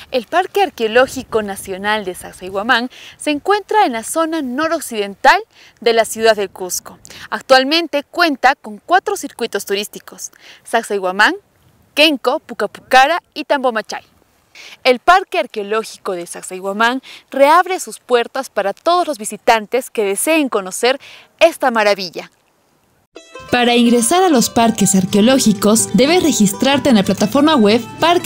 El Parque Arqueológico Nacional de Sacsayhuamán se encuentra en la zona noroccidental de la ciudad de Cusco. Actualmente cuenta con 4 circuitos turísticos: Sacsayhuamán, Kenco, Pucapucara y Tambomachay. El Parque Arqueológico de Sacsayhuamán reabre sus puertas para todos los visitantes que deseen conocer esta maravilla. Para ingresar a los parques arqueológicos, debes registrarte en la plataforma web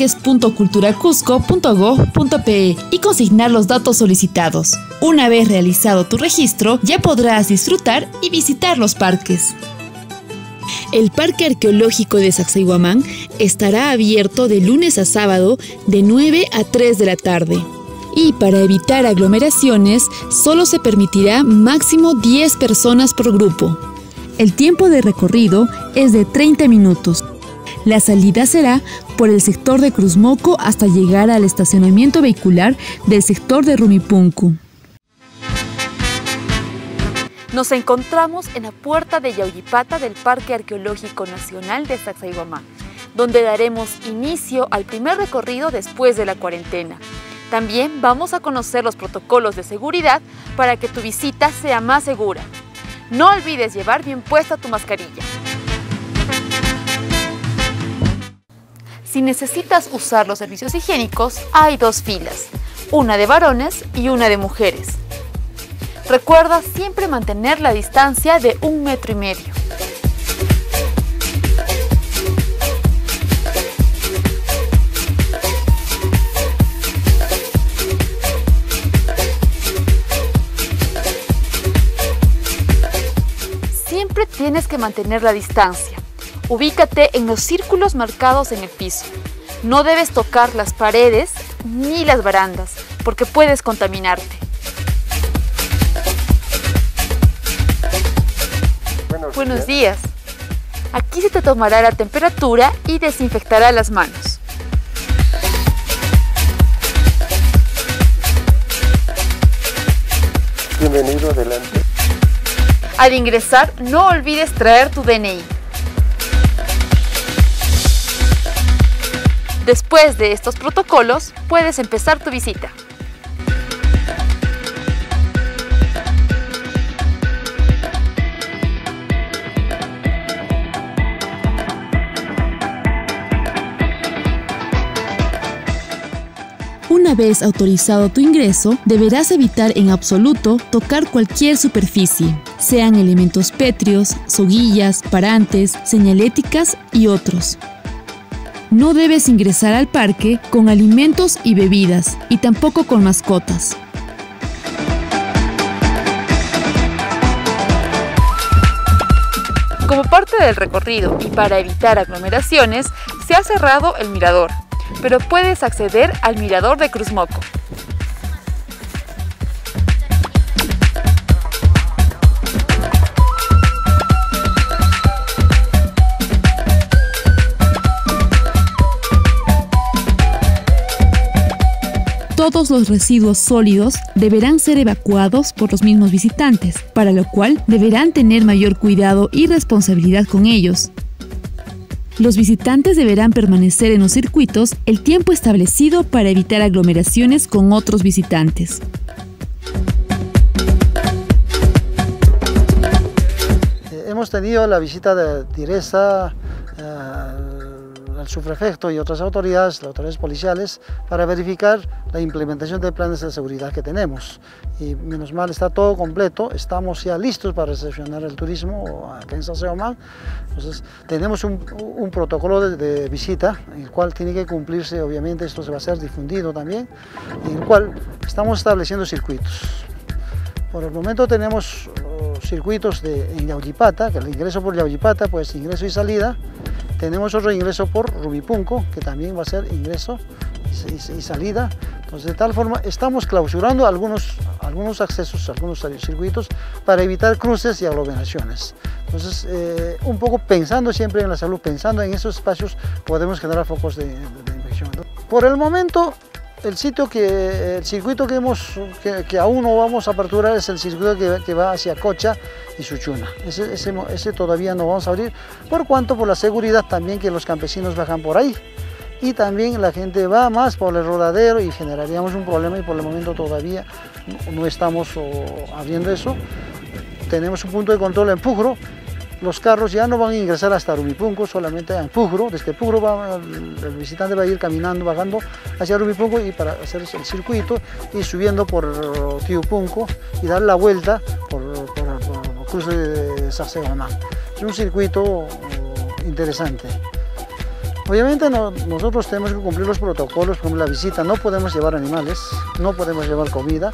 parques.culturacusco.gov.pe y consignar los datos solicitados. Una vez realizado tu registro, ya podrás disfrutar y visitar los parques. El Parque Arqueológico de Sacsayhuamán estará abierto de lunes a sábado de 9 a 3 de la tarde. Y para evitar aglomeraciones, solo se permitirá máximo 10 personas por grupo. El tiempo de recorrido es de 30 minutos. La salida será por el sector de Cruzmoco hasta llegar al estacionamiento vehicular del sector de Rumipunku. Nos encontramos en la puerta de Yauyipata del Parque Arqueológico Nacional de Sacsayhuamán, donde daremos inicio al primer recorrido después de la cuarentena. También vamos a conocer los protocolos de seguridad para que tu visita sea más segura. No olvides llevar bien puesta tu mascarilla. Si necesitas usar los servicios higiénicos, hay 2 filas, una de varones y una de mujeres. Recuerda siempre mantener la distancia de 1,5 metros. Siempre tienes que mantener la distancia. Ubícate en los círculos marcados en el piso. No debes tocar las paredes ni las barandas, porque puedes contaminarte. Buenos días. Aquí se te tomará la temperatura y desinfectará las manos. Bienvenido, adelante. Al ingresar, no olvides traer tu DNI. Después de estos protocolos, puedes empezar tu visita. Una vez autorizado tu ingreso, deberás evitar en absoluto tocar cualquier superficie, sean elementos pétreos, soguillas, parantes, señaléticas y otros. No debes ingresar al parque con alimentos y bebidas, y tampoco con mascotas. Como parte del recorrido y para evitar aglomeraciones, se ha cerrado el mirador, pero puedes acceder al mirador de Cruzmoco. Todos los residuos sólidos deberán ser evacuados por los mismos visitantes, para lo cual deberán tener mayor cuidado y responsabilidad con ellos. Los visitantes deberán permanecer en los circuitos el tiempo establecido para evitar aglomeraciones con otros visitantes. Hemos tenido la visita de Diresa, al subprefecto y otras autoridades policiales para verificar la implementación de planes de seguridad que tenemos. Y menos mal está todo completo, estamos ya listos para recepcionar el turismo acá en Sacsayhuamán. Entonces tenemos un protocolo de visita, el cual tiene que cumplirse, obviamente esto se va a ser difundido también, en el cual estamos estableciendo circuitos. Por el momento tenemos circuitos en Yauyipata, que el ingreso por Yauyipata, pues ingreso y salida. Tenemos otro ingreso por Rumipunku, que también va a ser ingreso y salida. Entonces, de tal forma, estamos clausurando algunos accesos, algunos circuitos para evitar cruces y aglomeraciones. Entonces, un poco pensando siempre en la salud, pensando en esos espacios, podemos generar focos de infección. Por el momento, el circuito que aún no vamos a aperturar es el circuito que va hacia Cocha y Suchuna. Ese todavía no vamos a abrir, por cuanto por la seguridad también que los campesinos bajan por ahí. y también la gente va más por el rodadero y generaríamos un problema, y por el momento todavía no estamos haciendo eso. Tenemos un punto de control en Pucro. Los carros ya no van a ingresar hasta Rumipunco, solamente en Pucro. Desde Pucro el visitante va a ir caminando, bajando hacia Rumipunco y para hacer el circuito y subiendo por Tiupunco y dar la vuelta por el cruce de Sacsayhuamán. Es un circuito interesante. Obviamente nosotros tenemos que cumplir los protocolos, por ejemplo la visita, no podemos llevar animales, no podemos llevar comida,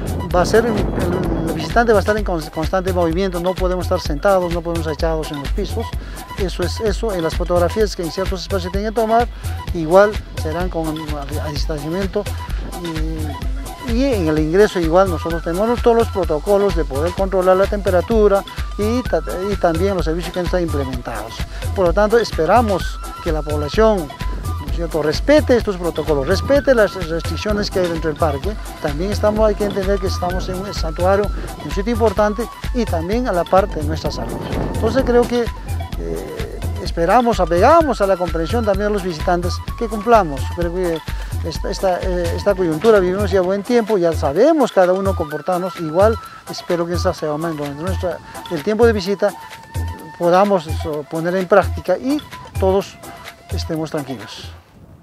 el visitante va a estar en constante movimiento, no podemos estar sentados, no podemos estar echados en los pisos, eso es eso. En las fotografías que en ciertos espacios tienen que tomar, igual serán con distanciamiento, y en el ingreso igual nosotros tenemos todos los protocolos de poder controlar la temperatura y también los servicios que están implementados. Por lo tanto, esperamos que la población, ¿no es cierto?, respete estos protocolos, respete las restricciones que hay dentro del parque. También hay que entender que estamos en un santuario, en un sitio importante, y también a la parte de nuestra salud. Entonces creo que apegamos a la comprensión también de los visitantes, que cumplamos. Creo que esta coyuntura vivimos ya buen tiempo, ya sabemos cada uno comportarnos igual. Espero que esta sea durante el tiempo de visita podamos poner en práctica y todos estemos tranquilos.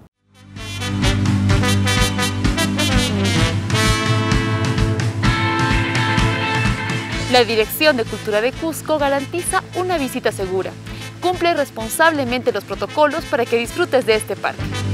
La Dirección de Cultura de Cusco garantiza una visita segura. Cumple responsablemente los protocolos para que disfrutes de este parque.